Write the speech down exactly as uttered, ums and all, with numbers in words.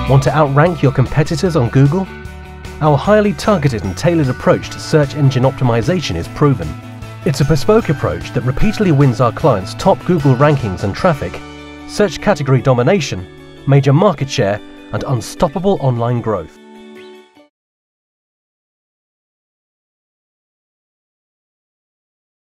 Want to outrank your competitors on Google? Our highly targeted and tailored approach to search engine optimization is proven. It's a bespoke approach that repeatedly wins our clients top Google rankings and traffic, search category domination, major market share, and unstoppable online growth.